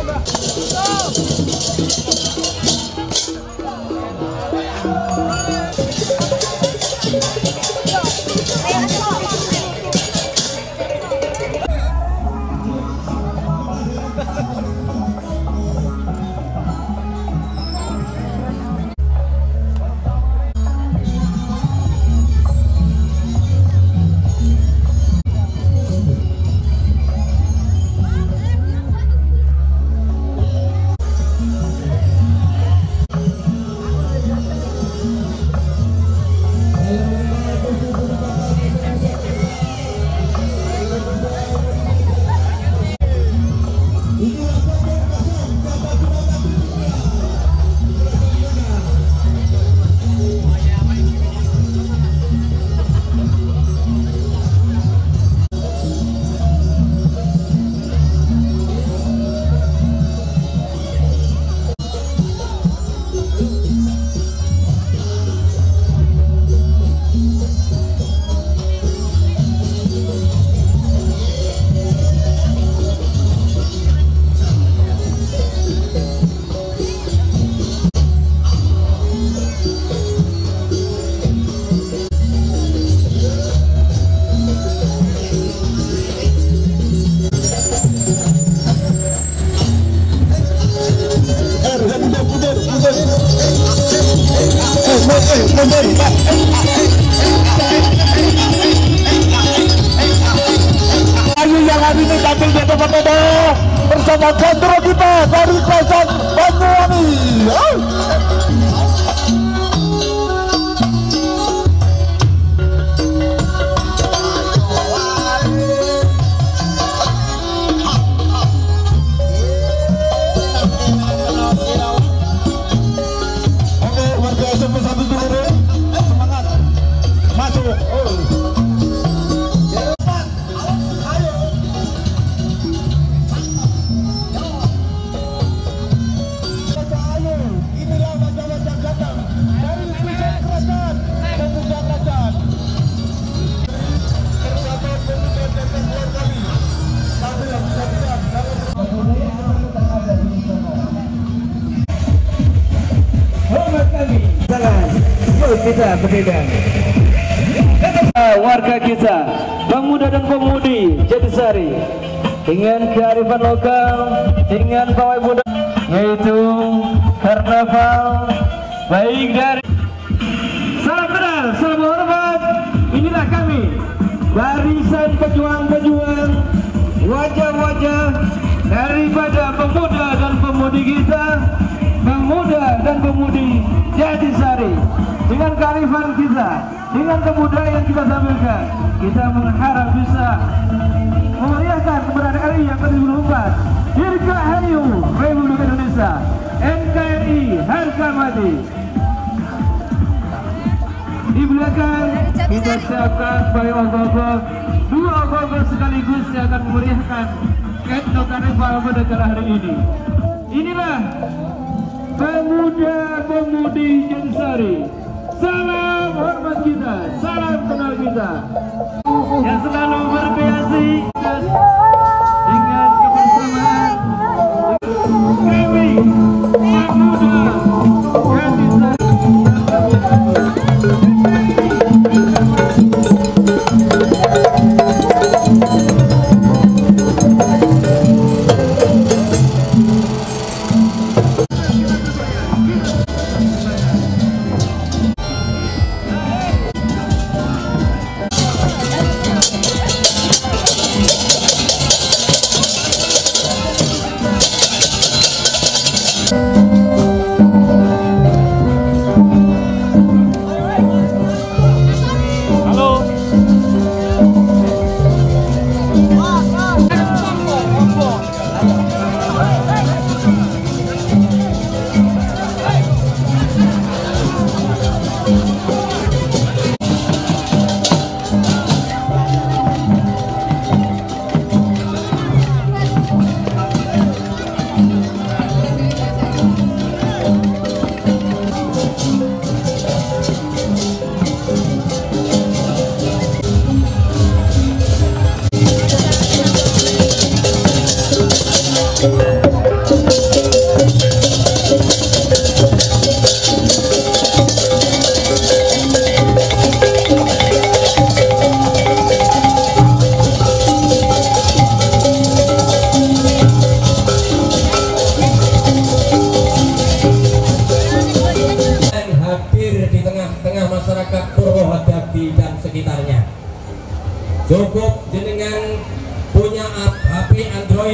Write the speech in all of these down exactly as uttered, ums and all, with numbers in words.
Ayu yang hari ini tampil di depan mata bersama kontrol kita dari Kaisar Banyuwangi. Oke, warga S M P satu dulu, semangat, masuk. Oh. Kita berbeda. Warga kita, pemuda dan pemudi Jatisari, dengan kearifan lokal, dengan pawai budaya, yaitu karnaval baik dari. Salam kenal, salam hormat. Inilah kami, barisan pejuang-pejuang, wajah-wajah daripada pemuda dan pemudi kita, pemuda dan pemudi Jatisari. Dengan kearifan kita, dengan kebudayaan kita tampilkan, kita mengharap bisa memeriahkan keberadaan R I yang ke tujuh puluh empat. Dirgahayu Republik Indonesia, N K R I harga mati. Di belakang kita siapkan sebagai ogoh-ogoh, dua ogoh-ogoh sekaligus yang akan memeriahkan Etno Karnaval pada kala hari ini. Inilah pemuda-pemudi Jatisari. Salam hormat kita, salam kenal kita, yang selalu berkreasi dengan kebersamaan kami pemuda Jatisari.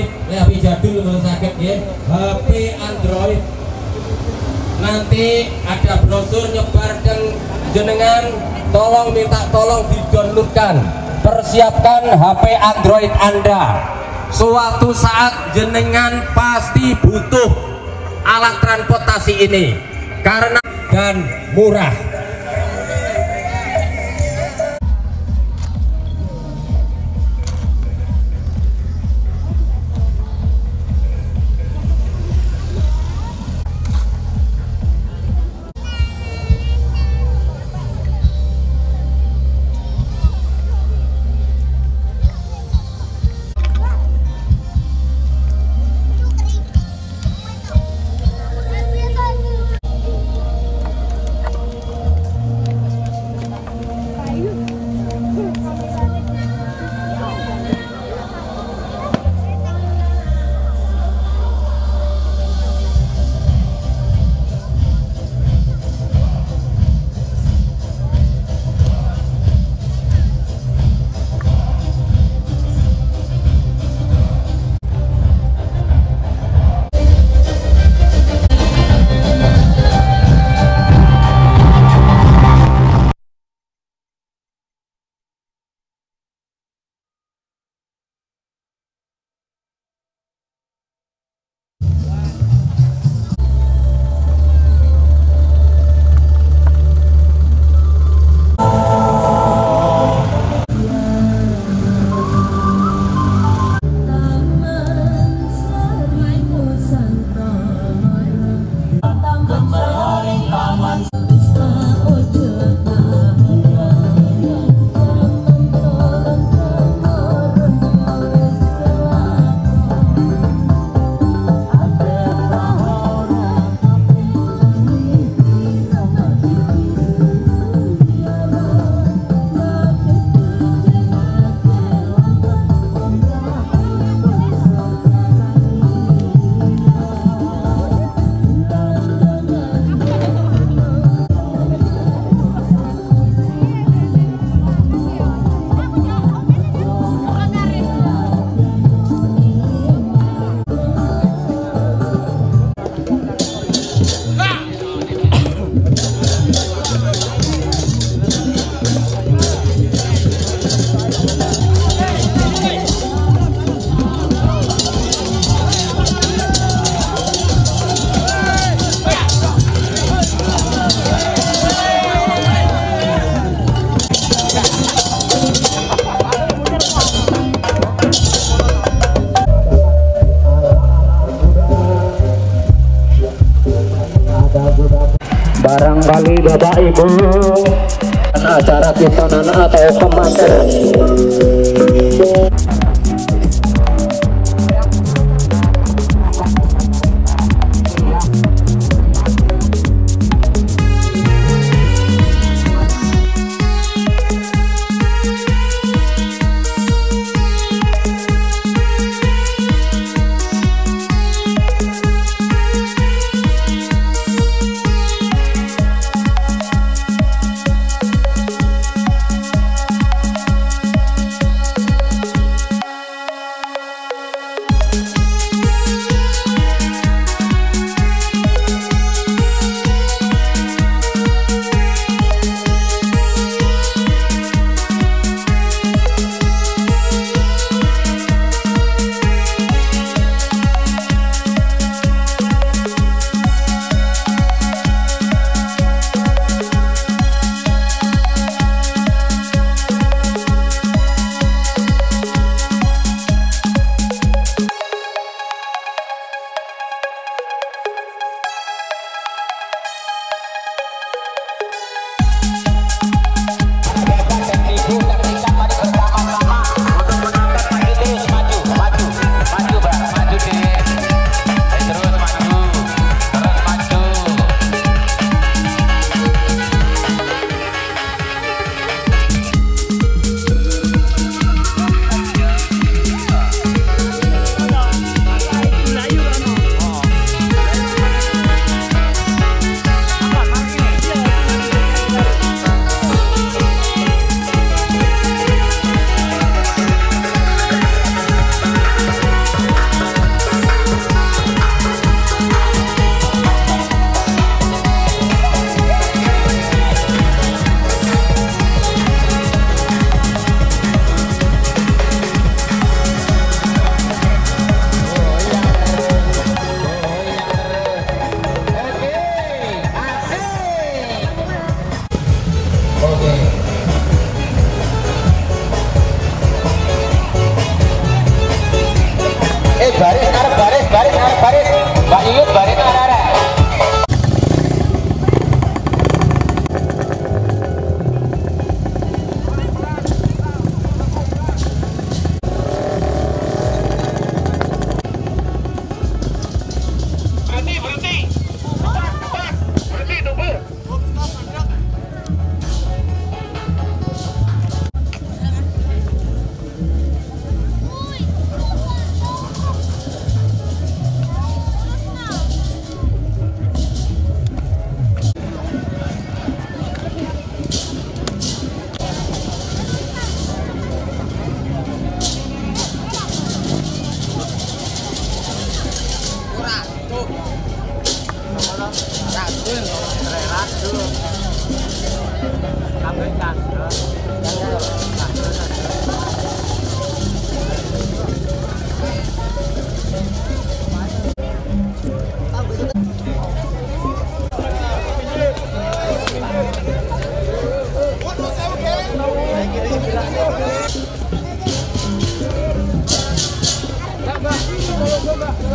Android, H P jadul menurut sakit ya, H P Android. Nanti ada brosur nyebarkan jenengan, tolong minta tolong didownloadkan. Persiapkan H P Android Anda. Suatu saat jenengan pasti butuh alat transportasi ini karena dan murah. Barangkali Bapak Ibu acara titonan atau komandan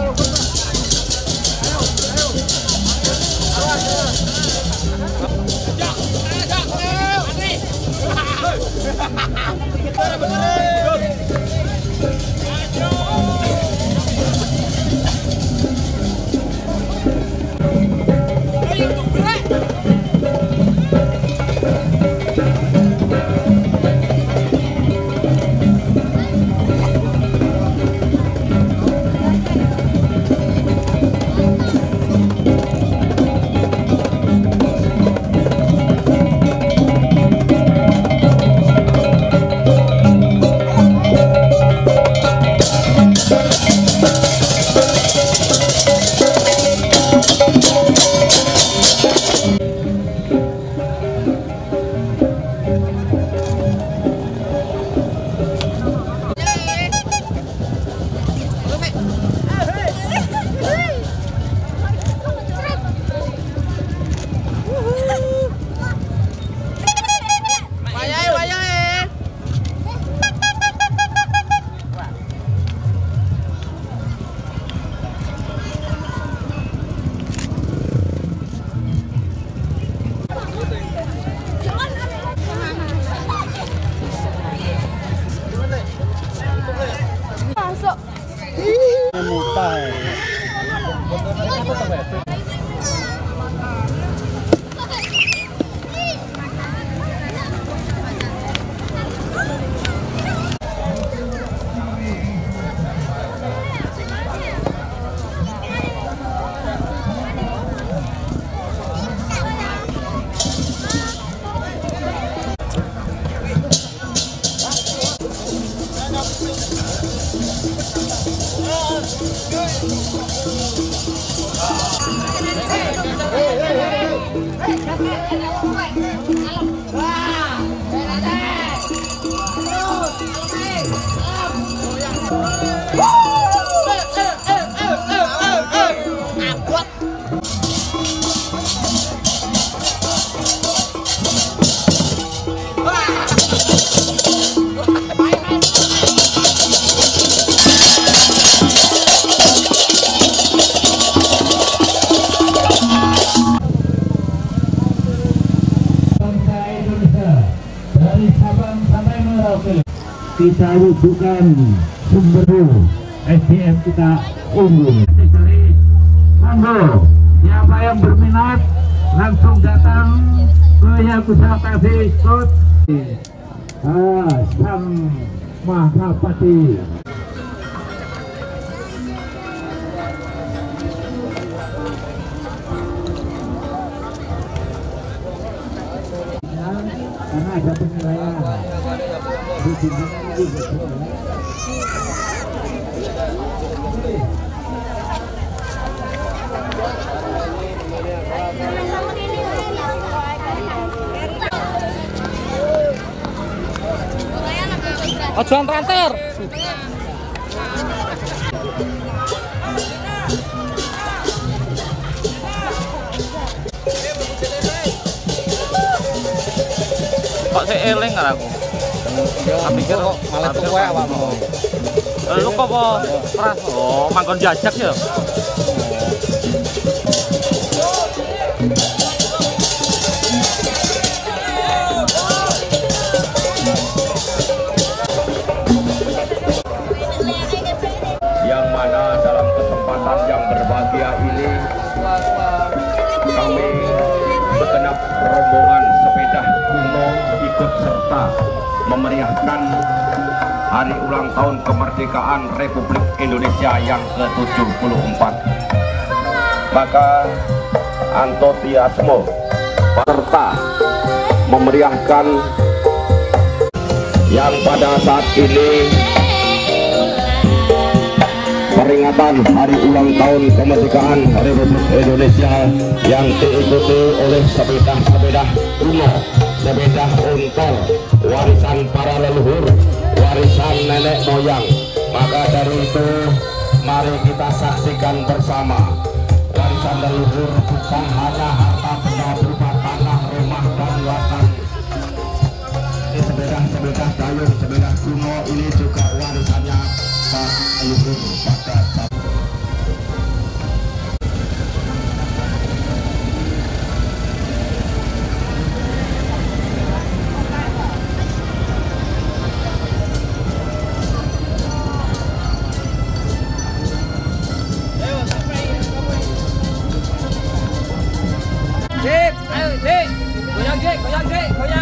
Kita wujudkan sumber S D M kita unggul. Monggo, siapa yang berminat langsung datang ke Yakusatasi Sport ah, Sang Mahapati. Karena ada penilaian. Ojuan tranter. Kok saya eling kan aku? Tak pikir kok malah tuwek awakmu. Lu kok apa? Pras. Oh, manggon jajak ya. Yang mana dalam kesempatan yang berbahagia ini kami segenap rombongan sepeda kuno ikut serta memeriahkan hari ulang tahun kemerdekaan Republik Indonesia yang ke tujuh puluh empat. Maka antusiasme serta memeriahkan yang pada saat ini peringatan hari ulang tahun kemerdekaan Republik Indonesia yang diikuti oleh sepeda-sepeda kuno, sepeda ontel, warisan para leluhur, warisan nenek moyang. Maka dari itu mari kita saksikan bersama warisan leluhur bukan hanya harta benda berupa tanah, rumah, dan lahan. Sepeda-sepeda dayung, sepeda kuno ini juga warisannya para leluhur pada goyang sih, goyang.